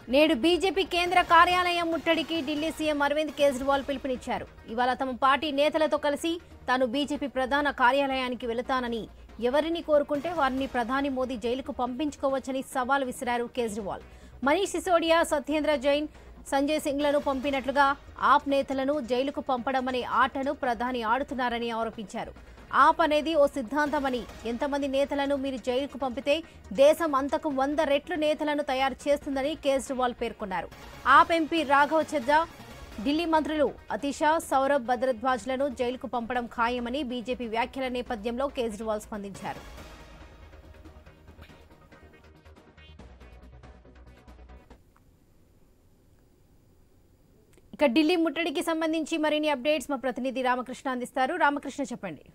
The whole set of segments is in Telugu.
నేడు బీజేపీ కేంద్ర కార్యాలయం ముట్టడికి ఢిల్లీ సీఎం అరవింద్ కేజ్రీవాల్ పిలుపునిచ్చారు. ఇవాళ తమ పార్టీ నేతలతో కలిసి తాను బీజేపీ ప్రధాన కార్యాలయానికి వెళతానని, ఎవరిని కోరుకుంటే వారిని ప్రధాని మోదీ జైలుకు పంపించుకోవచ్చని సవాల్ విసిరారు కేజ్రీవాల్. మనీష్ సిసోడియా, సత్యేంద్ర జైన్, సంజయ్ సింగ్లను పంపినట్లుగా ఆప్ నేతలను జైలుకు పంపడం అనే ఆటను ప్రధాని ఆడుతున్నారని ఆరోపించారు. ఆప్ అనేది ఓ సిద్ధాంతమని, ఎంతమంది నేతలను మీరు జైలుకు పంపితే దేశం అంతకు 100 రెట్లు నేతలను తయారు చేస్తుందని కేజ్రీవాల్ పేర్కొన్నారు. ఆప్ ఎంపీ రాఘవ్ చద్దా, ఢిల్లీ మంత్రులు అతిషా, సౌరభ్ భద్రద్వాజ్లను జైలుకు పంపడం ఖాయమని బీజేపీ వ్యాఖ్యల నేపథ్యంలో కేజ్రీవాల్ స్పందించారు. ఇక ఢిల్లీ ముట్టడికి సంబంధించి మరిన్ని అప్డేట్స్ మా ప్రతినిధి రామకృష్ణ అందిస్తారు. రామకృష్ణ, చెప్పండి.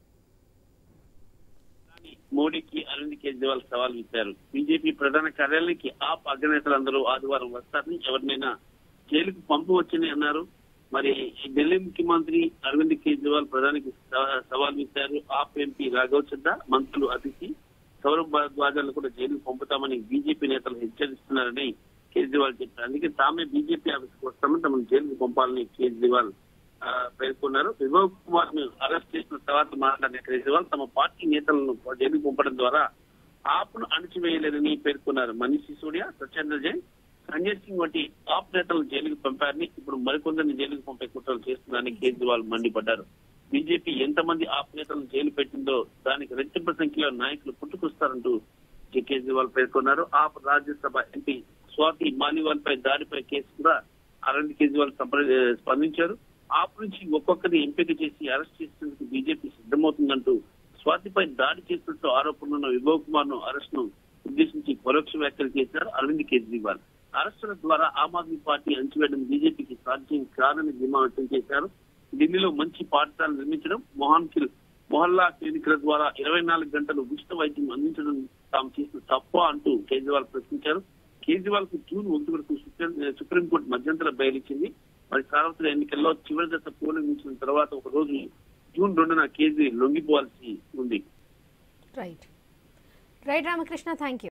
మోడీకి అరవింద్ కేజ్రీవాల్ సవాల్ ఇచ్చారు. బీజేపీ ప్రధాన కార్యాలయానికి ఆప్ అగ్రనేతలందరూ ఆదివారం వస్తారని, ఎవరినైనా జైలుకు పంపవచ్చని అన్నారు. మరి ఢిల్లీ ముఖ్యమంత్రి అరవింద్ కేజ్రీవాల్ ప్రధానికి సవాల్ ఇచ్చారు. ఆప్ ఎంపీ రాఘవ్ చద్దా, మంత్రులు అతిథి, సౌరభ్ భరద్వాజ్లను కూడా జైలుకు పంపుతామని బీజేపీ నేతలు హెచ్చరిస్తున్నారని కేజ్రీవాల్ చెప్పారు. అందుకే తామే బీజేపీ ఆఫీస్కి వస్తామని తమను జైలుకు పంపాలని కేజ్రీవాల్ పేర్కొన్నారు. విభవ్ కుమార్ ను అరెస్ట్ చేసిన తర్వాత మాట్లాడిన కేజ్రీవాల్ తమ పార్టీ నేతలను జైలుకు పంపడం ద్వారా ఆప్ను అణచివేయలేదని పేర్కొన్నారు. మనీష్ సిసోడియా, సత్యేంద్ర జైన్, సంజయ్ సింగ్ వంటి ఆప్ నేతలను జైలుకు పంపారని, ఇప్పుడు మరికొందరిని జైలుకు పంపే కుట్రలు చేస్తున్నారని కేజ్రీవాల్ మండిపడ్డారు. బీజేపీ ఎంతమంది ఆప్ నేతలను జైలు పెట్టిందో దానికి రెట్టింపు సంఖ్యలో నాయకులు పుట్టుకొస్తారంటూ కేజ్రీవాల్ పేర్కొన్నారు. ఆప్ రాజ్యసభ ఎంపీ స్వాతి మాలివాల్ పై దాడిపై కేసు కూడా అరవింద్ కేజ్రీవాల్ స్పందించారు. ఆప్ నుంచి ఒక్కొక్కరిని ఎంపిక చేసి అరెస్ట్ చేసేందుకు బీజేపీ సిద్ధమవుతుందంటూ స్వాతిపై దాడి చేసినట్టు ఆరోపణలున్న విభవ్ కుమార్ ను అరెస్ట్ ను ఉద్దేశించి పరోక్ష వ్యాఖ్యలు చేశారు అరవింద్ కేజ్రీవాల్. అరెస్టుల ద్వారా ఆమ్ ఆద్మీ పార్టీ అణచివేయడం బీజేపీకి సాధ్యం కాదని ధీమా వ్యక్తం చేశారు. ఢిల్లీలో మంచి పాఠశాల నిర్మించడం, మొహల్లా క్లినిక్ల ద్వారా 24 గంటలు ఉచిత వైద్యం అందించడం తాము చేసిన తప్ప అంటూ కేజ్రీవాల్ ప్రశ్నించారు. కేజ్రీవాల్ కు జూన్ 1 వరకు సుప్రీంకోర్టు మధ్యంతర బెయిల్ ఇచ్చింది. మరి సార్వత్రిక ఎన్నికల్లో చివరి దశ పోలింగ్ ఇచ్చిన తర్వాత ఒక రోజు జూన్ 2న కేజ్రీ లొంగిపోవాల్సి ఉంది. Right Ramakrishna, thank you.